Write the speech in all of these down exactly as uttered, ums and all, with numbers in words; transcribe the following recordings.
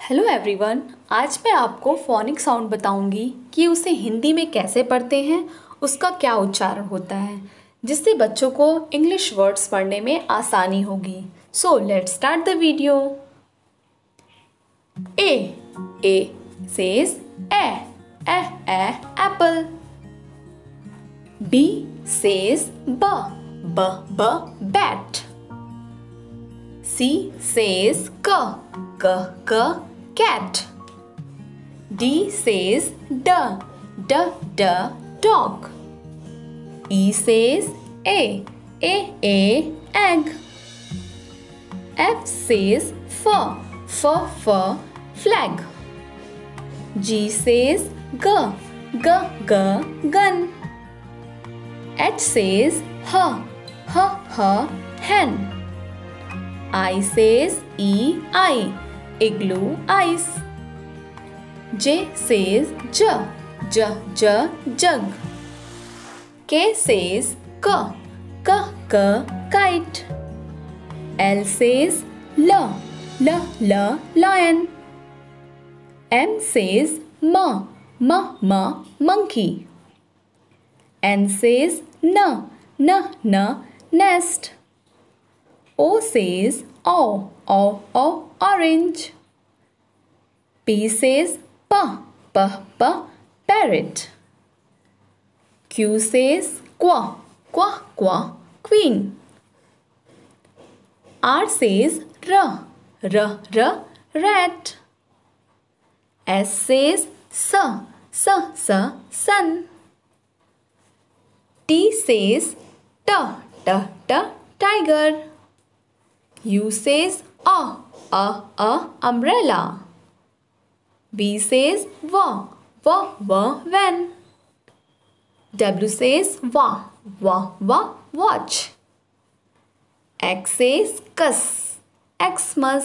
Hello everyone, आज मैं आपको फोनिक साउंड बताऊंगी कि उसे हिंदी में कैसे पढ़ते हैं, उसका क्या उच्चारण होता है, जिससे बच्चों को इंग्लिश वर्ड्स पढ़ने में आसानी होगी। So let's start the video. A A says A A A apple. B says b b b bat. C says k, k, k, cat. D says d, d, d, dog. E says a, a, a, egg. F says f, f, f, flag. G says g, g, g, gun. H says h, h, h, hen. I says E, I, igloo, ice. J says J, J, J, jug. K says K, K, K, kite. L says L, L, L, lion. M says M, M, M, monkey. N says N, N, N, nest. O says O, O, O, orange. P says P, P, P, parrot. Q says Qu, Qu, Qu, queen. R says R, R, R, rat. S says S, S, S, sun. T says T, T, T, tiger. U says a, a, a, umbrella. V says va, va, va, van. W says va, va, va, watch. X says cus, Xmas.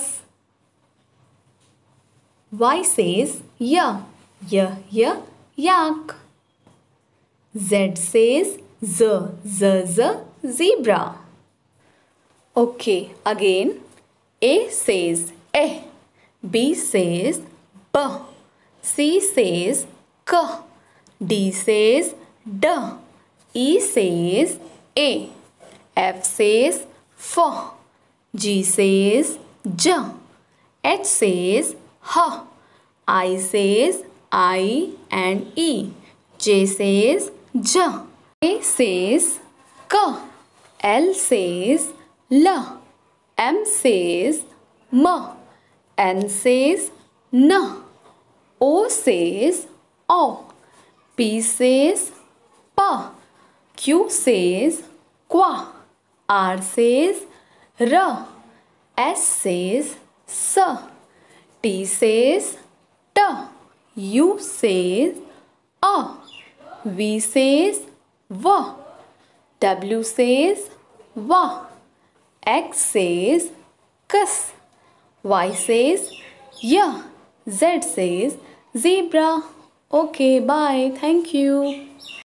Y says ya, ya, ya, yak. Z says z, z, z, zebra. Okay, again. A says eh, B says b, C says k, D says d, E says a, F says f, G says j, H says h, I says I and E, J says j, K says k, L says L, M says M, N says N, O says O, P says P, Q says Qua, R says R, S says S, T says T, U says A, V says V, W says Va, X says cus, Y says ya, Z says zebra. Okay, bye. Thank you.